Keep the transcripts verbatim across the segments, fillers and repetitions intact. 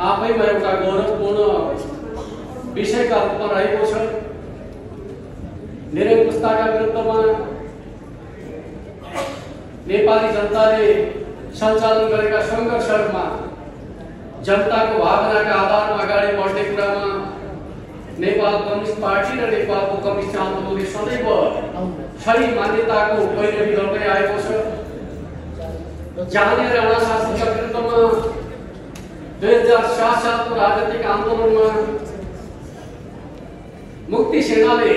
आफैमा एउटा गौरवपूर्ण विषयका रूपमा रहेको छ। निरङ्कुशताका विरुद्धमा नेपाली जनताले सञ्चालन गरेका सङ्घर्षहरूमा जनताको भावनाका आधारमा अगाडि बढ्ने कुरामा नेपाल कम्युनिस्ट पार्टी र नेपालको कम्युनिस्ट आन्दोलनले सदैव सही मान्यताको पैरवी गर्दै आएको छ। जाने राणा शासनका विरुद्धमा दुई हजार सात सालको राजनीतिक आन्दोलनमा मुक्ति सेनाले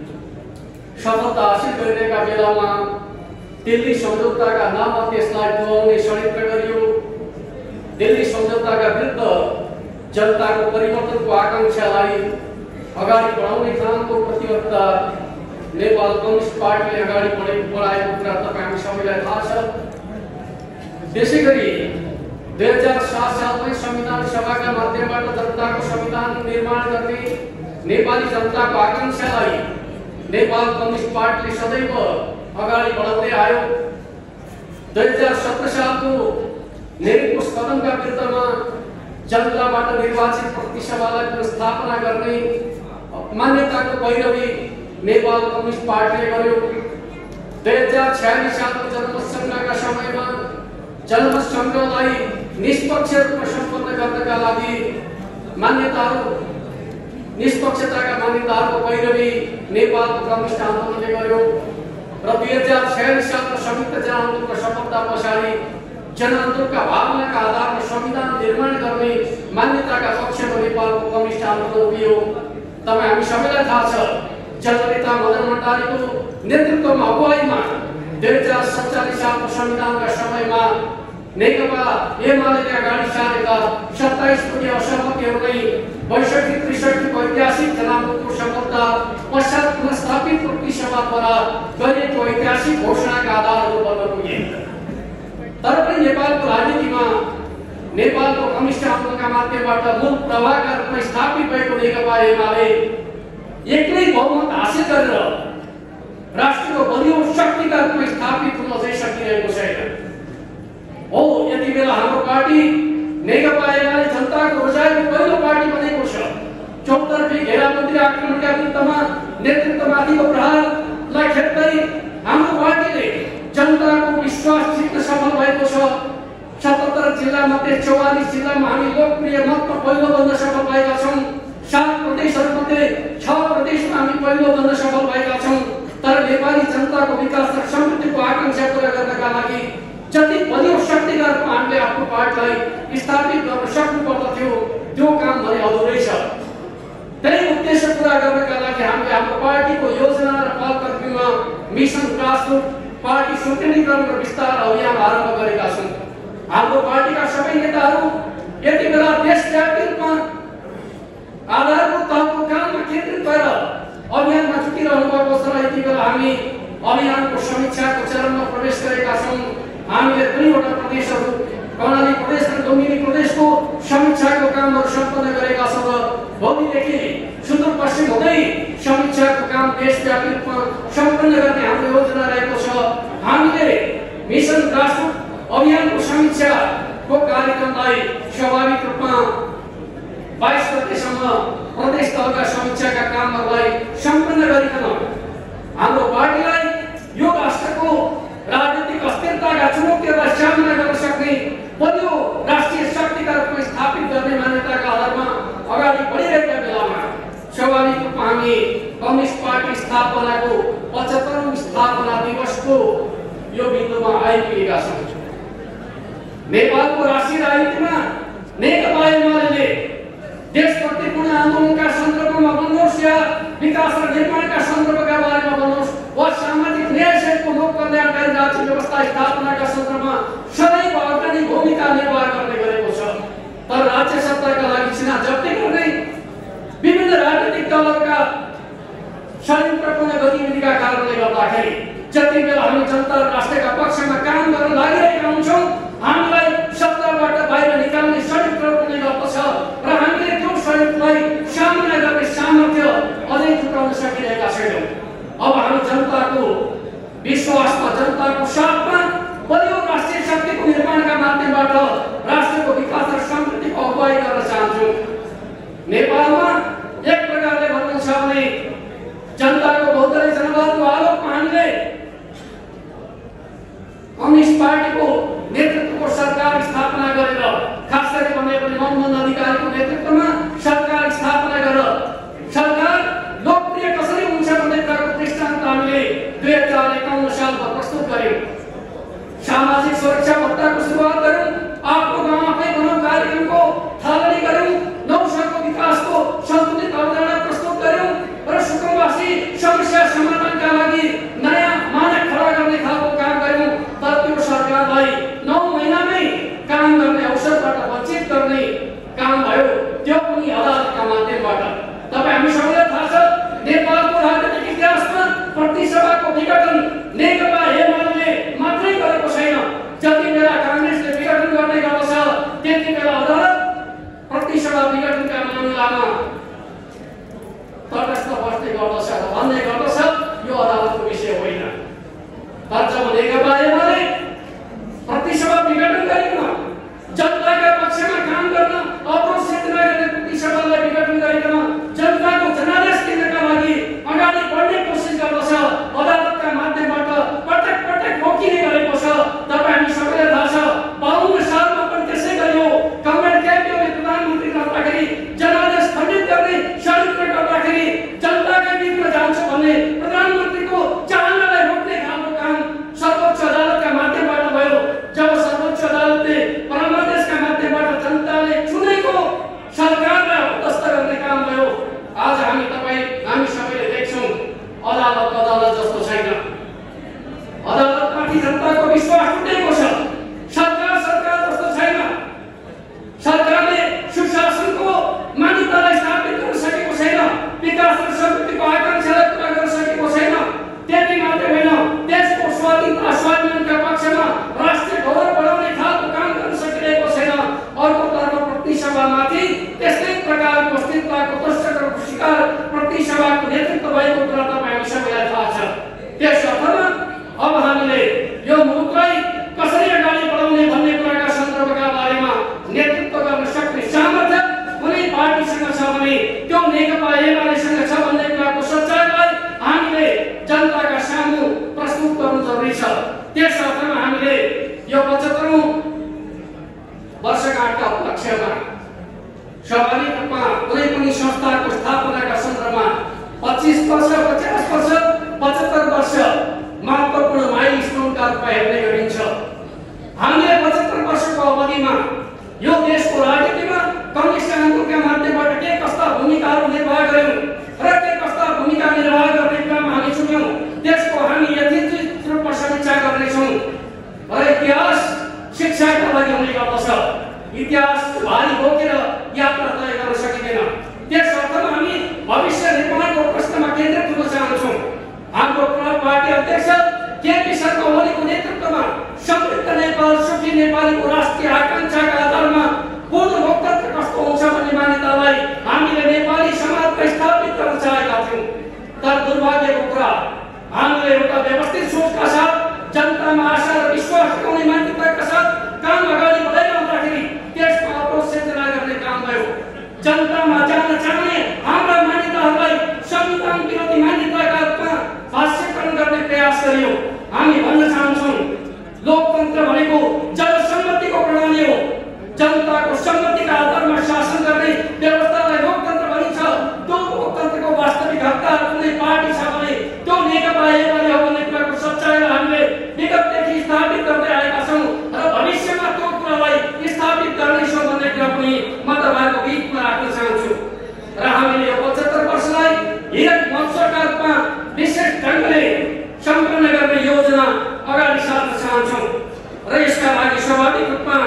सफलता हासिल गरिरहेका बेलामा दिल्ली सम्झौताका नाममा त्यसलाई डुबाउने षड्यन्त्र गरियो। दिल्ली सम्झौताका विरुद्ध जनताको परिवर्तनको आकांक्षालाई अगाडि बढाउने कामको प्रतिबद्धता नेपाल कम्युनिस्ट पार्टीले अगाडि बढाएको कुरा तपाईँ सबैलाई थाहा छ। त्यसैगरी दुई हजार सात सालमै संविधान सभाका माध्यमबाट जनताको संविधान निर्माण गर्ने नेपाली जनताको आकांक्षालाई नेपाल कम्युनिस्ट पार्टीले सदैव अगाडि बढाउँदै आयो। दुई हजार सत्र सालको निरङ्कुश कदमका विरुद्धमा जनताबाट निर्वाचित प्रतिनिधि सभालाई पुनर्स्थापना गर्ने मान्यताको पैरवी नेपाल कम्युनिस्ट पार्टीले गर्यो। दुई हजार छयालिस सालको जनमत संग्रहका समयमा जनमत संग्रहलाई निष्पक्ष रूपमा सम्पन्न गर्नका लागि मान्यताहरू निष्पक्षताका मान्यताहरूको पैरवी नेपालको कम्युनिस्ट आन्दोलनले गर्यो र दुई हजार छयालिस सालको संयुक्त जनआन्दोलनको सफलता पछाडि जनआन्दोलनका भावनाका आधारमा संविधान निर्माण गर्ने मान्यताका पक्षमा नेपालको कम्युनिस्ट आन्दोलन उभियो। तपाईँ हामी सबैलाई थाहा छ, जननेता मदन भण्डारीको नेतृत्वमा अगुवाईमा दुई हजार सत्तालिस सालको संविधानका समयमा नेकपा एमाले अगाडि सारेका सत्ताइस कोटी असहमतिहरूलाई बैसठी त्रिसठीको ऐतिहासिक जनआन्दोलनको सफलता पश्चात पुनर्स्थापित प्रतिनिधि सभाद्वारा गरिएको ऐतिहासिक घोषणाका आधारहरू बन्न पुगे। तर पनि नेपालको राजनीतिमा नेपालको कम्युनिस्ट आन्दोलनका माध्यमबाट मूल प्रवाहका रूपमा स्थापित भएको नेकपा एमाले एक्लै बहुमत हासिल गरेर राष्ट्रको बलियो शक्तिका रूपमा स्थापित हुन चाहिँ सकिरहेको छैन। हो यति बेला हाम्रो पार्टी नेकपा एमाले जनताको रोजाइको पहिलो पार्टी बनेको छ। चौतर्फी घेराबन्दी आक्रमणका विरुद्धमा नेतृत्वमाथिको प्रहारलाई खेप्दै हाम्रो पार्टीले जनताको विश्वास जित्न सफल भएको छ। सतहत्तर जिल्ला मध्ये चौवालीस जिल्लामा हामी लोकप्रिय मतमा पहिलो बन्न सफल भएका छौँ। सात प्रदेशहरूमध्ये छ प्रदेशमा हामी पहिलो बन्न सफल भएका छौँ। तर नेपाली जनताको विकास र समृद्धिको आकांक्षा पूरा गर्नका लागि जति बलियो शक्तिका रूपमा हामीले आफ्नो पार्टीलाई स्थापित गर्न सक्नु पर्दथ्यो त्यो काम भने अधुरै छ। त्यही उद्देश्य पूरा गर्नका लागि हामीले हाम्रो पार्टीको योजना र पहलकदमीमा मिसन ग्रासरुट पार्टी सुदृढीकरण र विस्तार अभियान आरम्भ गरेका छौँ। हाम्रो पार्टीका सबै नेताहरू यति बेला देशव्यापी रूपमा आधारभूत तहको काममा केन्द्रित भएर अभियानमा जुटिरहनु भएको छ। यति बेला हामी अभियानको समीक्षाको चरणमा प्रवेश गरेका छौँ। हामीले दुईवटा प्रदेशहरू कर्णाली प्रदेश र लुम्बिनी प्रदेशको समीक्षाको कामहरू सम्पन्न गरेका छौँ र भोलिदेखि सुदूरपश्चिम हुँदै समीक्षाको काम देशव्यापी रूपमा सम्पन्न गर्ने हाम्रो योजना रहेको छ। हामीले मिसन ग्रासरुट अभियानको समीक्षाको कार्यक्रमलाई स्वाभाविक रूपमा बाइस गतेसम्म प्रदेश तहका समीक्षाका कामहरूलाई सम्पन्न गरिकन हाम्रो पार्टीलाई यो राष्ट्रको राजनीतिक अस्थिरताका चुनौतीहरूलाई सामना गर्न सक्ने बलियो राष्ट्रिय शक्तिका रूपमा स्थापित गर्ने मान्यताका आधारमा अगाडि बढिरहेका बेलामा स्वाभाविक रूपमा हामी कम्युनिस्ट पार्टी स्थापनाको पचहत्तरौं स्थापना दिवसको यो बिन्दुमा आइपुगेका छौँ। नेपालको राष्ट्रिय राजनीतिमा नेकपा एमाले देशभक्तिपूर्ण आन्दोलनका सन्दर्भमा भन्नुहोस् या विकास र निर्माणका सन्दर्भका बारेमा भन्नुहोस् वा सामाजिक न्याय सहितको लोक कल्याणकारी राज्य व्यवस्था स्थापनाका सन्दर्भमा सदैव अग्रणी भूमिका निर्वाह गर्ने गरेको छ। तर राज्य सत्ताका लागि सीना जप्ती गर्ने विभिन्न राजनीतिक दलहरूका षड्यन्त्रपूर्ण गतिविधिका कारणले गर्दाखेरि जति बेला हामी जनता र राष्ट्रका पक्षमा काम गर्न लागिरहेका हुन्छौँ हामीलाई सत्ताबाट बाहिर निकाल्ने षड्यन्त्र हुने गर्दछ र हामीले त्यो षड्यन्त्रलाई सामना गर्ने सामर्थ्य अझै जुटाउन सकिरहेका छैनौँ। अब हामी जनताको विश्वासमा जनताको साथमा बलियो राष्ट्रिय शक्तिको निर्माणका माध्यमबाट राष्ट्रको विकास र समृद्धिको अगुवाई गर्न डाक्टर मोहम्मद अधिकारीको नेतृत्वमा सरकार स्थापना गरेर सरकार लोकप्रिय कसरी हुन्छ भन्ने कुराको दृष्टान्त हामीले दुई हजार एकाउन्न सालमा प्रस्तुत गर्यौं। सामाजिक सुरक्षा भत्ताको सुरुवात गर्यौं, आफ्नो गाउँमा आफै बनाऊ कार्यक्रमको थालनी गर्यौं, नौसरको विकासको सन्तुलित अवधारणा प्रस्तुत गर्यौं र सुकुम्बासी समस्या समाधानका लागि नयाँ मानक खडा गर्ने खालको काम गर्यौं। तर त्यो सरकारलाई नौ महिनामै काम गर्ने अवसरबाट वञ्चित गर्ने काम भयो, त्यो पनि अदालतका माध्यमबाट। तपाईँ हामी सबैलाई थाहा छ नेपालको राजनीतिक इतिहासमा प्रतिसभाको विघटन नेकपा एमाले मात्रै गरेको छैन। जति बेला कांग्रेसले विघटन गर्ने गर्दछ त्यति बेला अदालत प्रतिसभा विघटनका मामिलामा तटस्थ बस्ने गर्दछ र भन्ने गर्दछ यो अदालतको विषय होइन। तर जब नेकपा एमाले प्रतिसभा विघटन गरिकन जनताका पक्षमा काम गर्न अवरोध सिर्जना गर्ने प्रतिसभालाई विघटन गरिकन जनताको जनादेश दिनका लागि अगाडि बढ्ने कोसिस गर्दछ, अदालतका माध्यमबाट पटक पटक रोकिने गरेको छ। तपाईँ हामी सबैलाई थाहा छ बाउन्न सालमा पनि त्यसै गरियो। कमरेड केपीओले प्रधानमन्त्री गर्दाखेरि जनादेश खण्डित गर्ने षड्यन्त्र गर्दाखेरि जनताका बिचमा जान्छ भन्ने प्रधानमन्त्रीको चाहनालाई रोक्ने खालको काम सर्वोच्च अदालतका माध्यमबाट भयो। जब सर्वोच्च अदालतले परमादेशका माध्यमबाट जनताले चुनेको सरकारलाई अपदस्थ गर्ने काम भयो। आज हामी तपाईँ हामी सबैले देख्छौँ अदालत अदालत जस्तो छैन। अदालतमाथि जनताको विश्वास उठेको छ। सरकार सरकार जस्तो छैन। सरकारले सुशासनको मान्यतालाई स्थापित गर्न सकेको छैन। विकास र समृद्धिको आकांक्षालाई पुरा गर्न सकेको छैन। त्यति मात्रै होइन, देशको स्वाधीनता स्वाभिमानका पक्षमा राष्ट्रिय गौरव बढाउने खालको काम गर्न सकिरहेको छैन। अर्कोतर्फ प्रतिसभामाथि त्यस्तै प्रकारको अस्थिरताको दुष्चक्रको शिकार प्रतिसभाको नेतृत्व भएको कुरा तपाईँ हामी सबैलाई थाहा छ। त्यस अर्थमा अब हामीले यो मुलुकलाई कसरी अगाडि बढाउने भन्ने कुराका सन्दर्भका बारेमा नेतृत्व गर्न सक्ने सामर्थ्य कुनै पार्टीसँग छ भने त्यो नेकपा एमालेसँग छ भन्ने कुराको सच्चाइलाई हामीले जनताका सामु प्रस्तुत गर्नु जरुरी छ। त्यस अर्थमा हामीले यो पचहत्तरौं वर्षगाँठका उपलक्ष्यमा स्वाभाविक रूपमा कुनै पनि संस्थाको स्थापनाका सन्दर्भमा पच्चीस वर्ष, पचास वर्ष, पचहत्तर वर्ष महत्त्वपूर्ण माइलस्टोनका रूपमा हेर्ने गरिन्छ। हामीले पचहत्तर वर्षको अवधिमा यो देशको राजनीतिमा कम्युनिस्ट आन्दोलनका माध्यमबाट के कस्ता भूमिकाहरू निर्वाह गर्यौं र के कस्ता भूमिका निर्वाह गर्ने क्रममा हामी छुट्यौं त्यसको हामी यथाचित रूपमा समीक्षा गर्नेछौँ। र इतिहास शिक्षाका लागि हुने गर्दछ। इतिहास भारी बोकेर यात्रा तय गर्न सकिँदैन। त्यस अर्थमा हामी भविष्य निर्माणको प्रश्नमा केन्द्रित हुन चाहन्छौँ। हाम्रो पार्टी अध्यक्ष केपी शर्मा ओलीको नेतृत्वमा समृद्ध नेपाल, सुखी नेपालको राष्ट्रिय आकांक्षाका आधारमा पूर्ण लोकतन्त्र कस्तो हुन्छ भन्ने मान्यतालाई हामीले नेपाली समाजमा स्थापित गर्न चाहेका थियौँ। तर दुर्भाग्यको कुरा हामीले एउटा व्यवस्थित सोचका साथ जनतामा आशा र विश्वास जगाउने मान्यताका साथ काम अगाडि बढाइरहँदाखेरि त्यसमा अवरोध सिर्जना गर्ने काम भयो। जनतामा जान चाहने हाम्रा मान्यताहरूलाई संविधान विरोधी मान्यताका रूपमा भाष्यकरण गर्ने प्रयास गरियो। हामी भन्न चाहन्छौँ लोकतन्त्र भनेको जनसम्मतिको प्रणाली हो। जनताको सम्मतिका आधारमा शासन गर्ने व्यवस्थालाई लोकतन्त्र भनिन्छ। त्यो लोकतन्त्रको वास्तविक हकदार कुनै पार्टी छ भने त्यो नेकपा एमाले हो भन्ने कुराको सच्चाइलाई हामीले विगतदेखि स्थापित गर्दै आएका छौँ र भविष्यमा त्यो कुरालाई स्थापित गर्नेछौँ भन्ने कुरा पनि म तपाईँहरूको बिचमा राख्न चाहन्छु। र हामीले यो पचहत्तर वर्षलाई हिरक महोत्सवका रूपमा विशेष ढङ्गले सम्पन्न गर्ने योजना अगाडि सार्न चाहन्छौँ। र यसका लागि स्वाभाविक रूपमा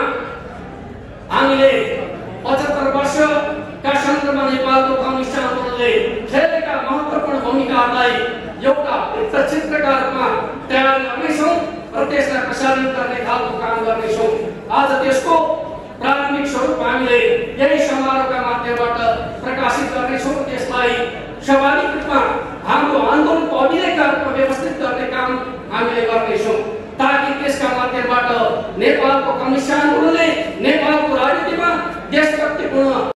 हामीले पचहत्तर वर्षका सन्दर्भमा नेपालको कम्युनिस्ट आन्दोलनले खेलेका महत्त्वपूर्ण भूमिकाहरूलाई एउटा वृत्तचित्रका रूपमा तयार गर्नेछौँ र त्यसलाई प्रसारण गर्ने खालको काम गर्नेछौँ। आज त्यसको प्रारम्भिक स्वरूप हामीले यही समारोहका माध्यमबाट प्रकाशित गर्नेछौँ। त्यसलाई स्वाभाविक रूपमा हाम्रो आन्दोलनको अभिलेखका रूपमा व्यवस्थित गर्ने काम हामीले गर्नेछौँ ताकि त्यसका माध्यमबाट नेपालको कम्युनिस्ट आन्दोलनले नेपालको राजनीतिमा देशभक्तिपूर्ण